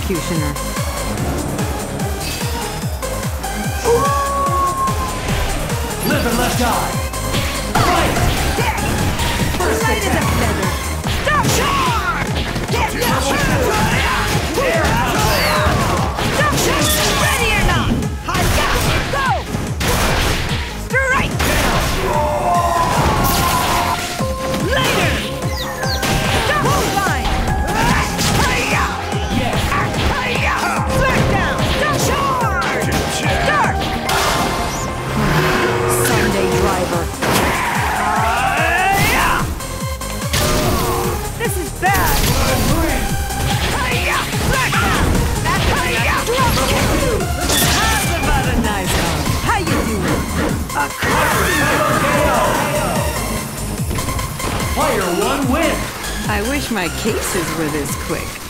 executioner. Live and let die. Fight! First Light as a attack. feather. Stop! Charge! Stop! Charge! Ready or not? Hi-ya! Go! Strike! Later! Stop! Hold line! Hi-ya! Hi-ya! Smackdown! Stop! Charge! Start! Sunday driver. This is bad. Hi-ya! Smackdown! Hi-ya! How's about a nice hug? How you doing? Player one win. I wish my cases were this quick.